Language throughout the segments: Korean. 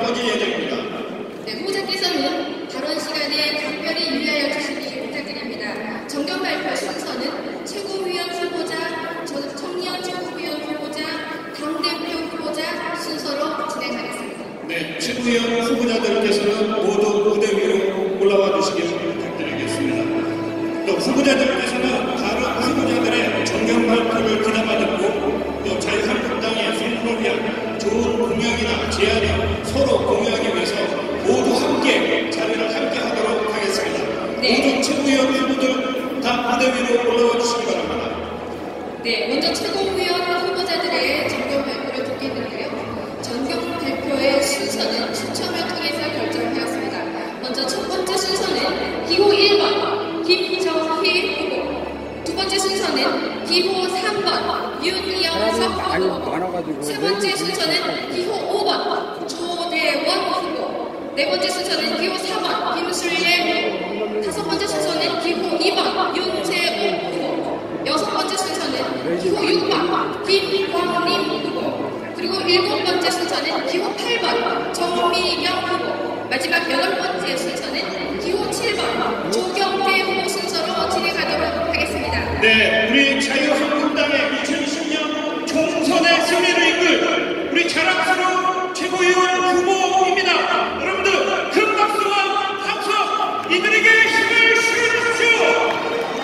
꺼질 예정입니다. 네, 후보자께서는 발언 시간에 각별히 유의하여 주시기 부탁드립니다. 정경 발표 순서는 최고위원 후보자, 청년 최고위원 후보자, 당대표 후보자 순서로 진행하겠습니다. 네, 최고위원 후보자들께서는 모두 무대 위로 올라와 주시길 부탁드리겠습니다. 또 후보자들께서는 다른 후보자들의 정경 발표를 귀담아 듣고 또 자유한국당의 선거를 위한 좋은 공약이나 제안을 서로 공유하기 위해서 모두 함께 자리를 함께 하도록 하겠습니다. 네. 모두 최고위원 후보들 다 무대 위로 올라와 주시기 바랍니다. 네, 먼저 최고위원 후보자들의 정경 발표를 듣겠는데요. 정경 발표의 순서는 추첨을 통해서 결정하였습니다. 먼저 첫 번째 순서는 기호 1번 김정희 후보, 두 번째 순서는 기호 3번 윤영석 후보, 세 번째 순서는 기호 5번 조대원 후보, 네 번째 순서는 기호 4번 김술래 후보, 다섯 번째 순서는 기호 2번 윤재욱 후보, 여섯 번째 순서는 기호 6번 김광림 후보, 그리고 일곱 번째 순서는 기호 8번 정미경 후보, 마지막 여덟 번째 순서는 기호 7번 조경태 후보 순서로 진행하도록 하겠습니다. 네, 우리 자유한국당의 2020년 총선의 승리를 이끌 우리 자랑스러운 최고위원 후보입니다. 여러분들 큰 박수와 함성 이들에게 힘을 실어주십시오.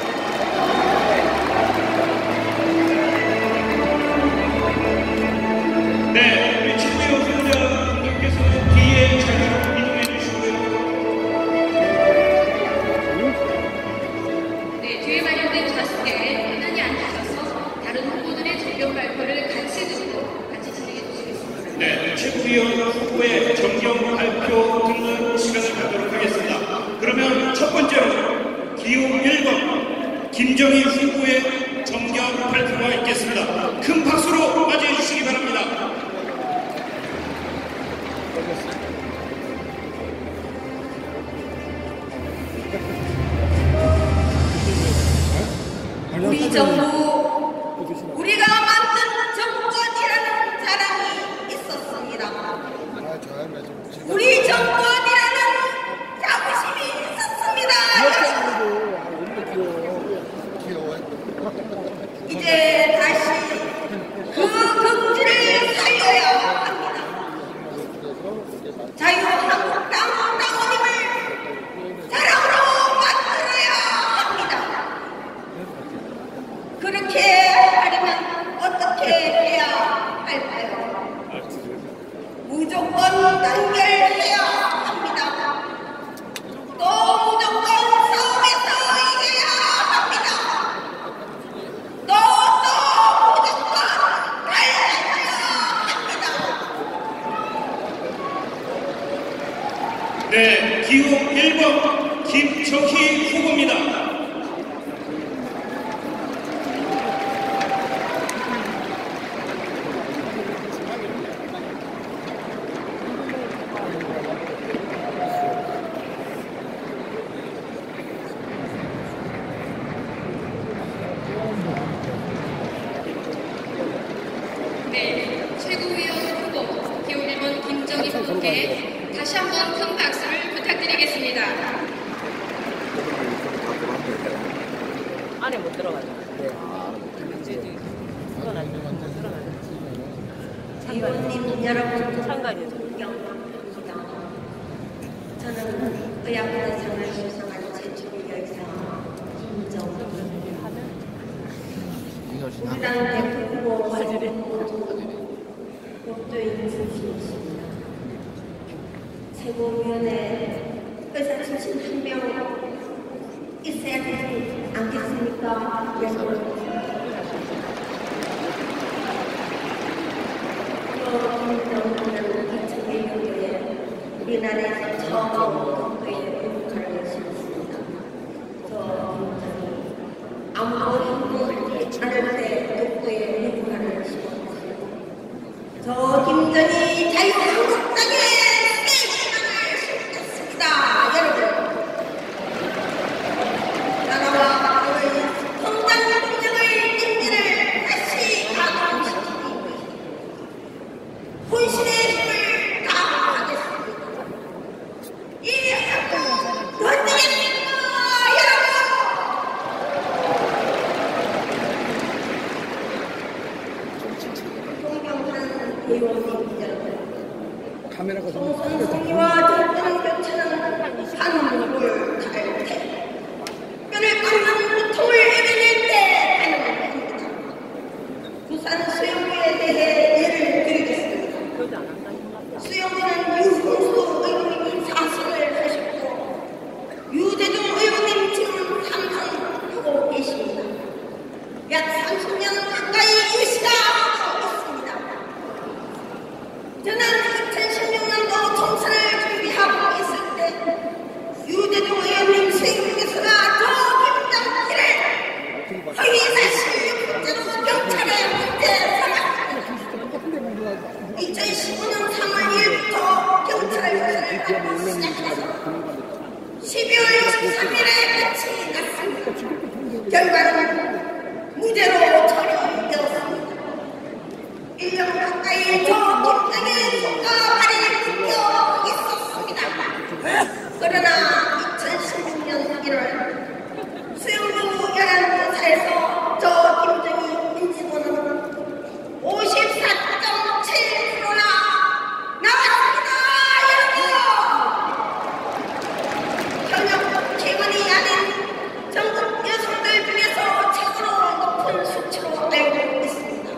네, 우리 최고위원 후보자분들께서는 뒤에 자리로 이동해 주시고요. 네, 뒤에 마련된 좌석에 편안히 앉으셔서 다른 후보들의 정경 발표를 같이 듣고 같이 진행해 주시겠습니다. 네, 최고위원 후보의 정경 발표 듣는 시간을 갖도록 하겠습니다. 그러면 첫 번째로 기호 1번 김정희 후보의 정경 발표가 있겠습니다. 큰 박수로 맞이해 주시기 바랍니다. 우리 정부, 우리가 만든 정권이라는 자랑이 있었습니다. 우리 정권이라는 자부심이 있었습니다. 이제 다시 그 긍지를 살려야 합니다. 자유한국당 당원님을 사랑으로 만들어야 합니다. 그렇게 하려면 어떻게 해야 할까요? 무조건 단결해야 합니다. 또 무조건 싸움에서 이겨야 합니다. 또 무조건 달려야 합니다. 네, 기호 1번 김정희 후보입니다. 네, 최고위원 후보 기호 1번 김정희 후보께 다시 한번 큰 박수를 부탁드리겠습니다. 안에 못 들어가죠. 네. 그건 안 돼. 못 들어가죠. 의원님 여러분, 상관이죠. 저는 의약부대장을 수상한 최초의 열사 김정희 우리당 대표 후보 법조인 출신이십니다. 최고위원회 의사 출신 한 명 있어야 되지 않겠습니까? 김정희는 2001년도에 우리나라에서 처음으로 독도에 북한을 실었습니다. 저 김정희 아무도 힘들지 않을 때 독도에 북한을 실었습니다. 저 김정희 자유한국당의 희망을 실었습니다. 여러분, 나라와 우리 성장 능력을 카메라가 좀 송선송이와 정권 교체는 한국을 탈 때, 뼈를 깎는 고통을 이겨낼 때 하는 겁니다. 부산 수영부에 대해 예를 드리겠습니다. 수영부는 유흥수 의원님이 사선을 하셨고 유대중 의원님 지금 삼선하고 계십니다. 약 30년 가까이 일시하고 있습니다. 저는 2016년도 총선을 준비하고 있을 때 유대중 의원님 수행중에서가 저 김장기를 허위사실 문제로 경찰에 문제 삼았습니다. 2015년 3월 1일부터 경찰 조사를 받고 시작해서 12월 23일에 끝이 났습니다. 결과는 무죄로 처리되었습니다. 1년 가까이 저 김장의 손과 발이 묶여 있었습니다. 그러나 2016년 1월 수영부 여론조사에서 저 김정희 인지도는 54.7%나 나왔습니다. 여러분! 현역 개원이 아닌 전국 여성들 중에서 최고로 높은 수치로 알고 있습니다.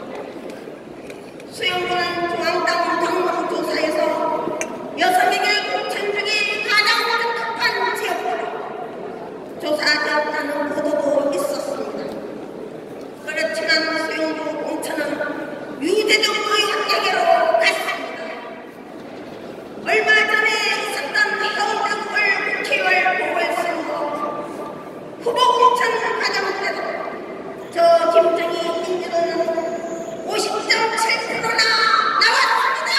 수영부는 중앙당 당원조사에서 여성에게 공천 중에 가장 적합한 지역으로 조사되었다는 보도도 있었습니다. 그렇지만 수영부 공천은 유대중 의원에게로 갔습니다. 얼마 전에 있었던 서울특별 국회의원 보궐선거 후보 공천 과정 때도 저 김정희 인지도는 50.7%나 나왔습니다.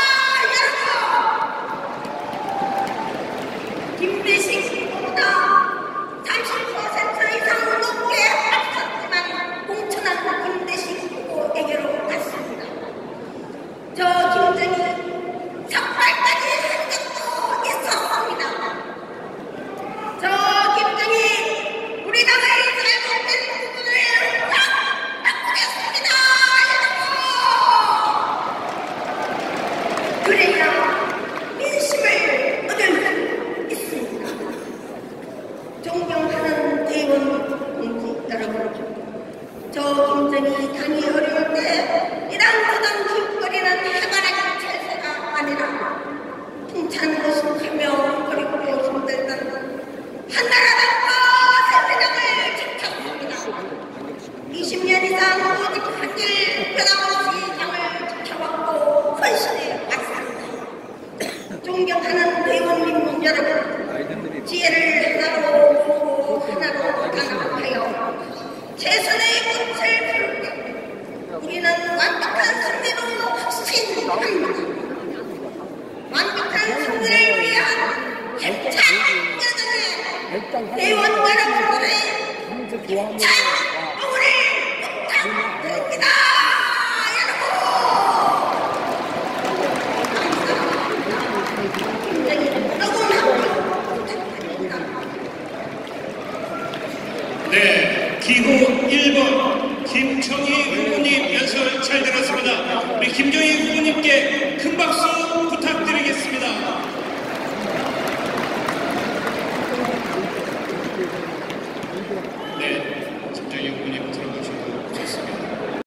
여러분! 김대식 후보보다 30% 이상 높게 앞섰지만 공천한 김대식 후보에게로 갔습니다. 저 김정희 삭발까지 한 적도 있었습니다. 저 김정희 우리 당의 잘못된 부분을 확 바꾸겠습니다. 여러분! 그래야 민심을 얻을 수 있습니다. 존경하는 대의원 공직 여러분, 저 김정희 당이 어려울 때 이랑저랑 기웃거리는 해바라기 철새가 아니라 풍찬 모습하며 그리고 힘들던 한나라당과 새누리당을 지켰습니다. 20년 이상 오직 한 길 변함없이 당을 지켜왔고 헌신해 왔습니다. 존경하는 대의원님 여러분, 지혜를 하나로 보고 하나로 강화하여 최선의 꽃을 피울 때 우리는 완벽한 승리로 확신합니다. 완벽한 승리를 위한 힘찬 여정에 대의원 여러분들의 힘찬 응원을 부탁드립니다. 네, 기호 1번 김청희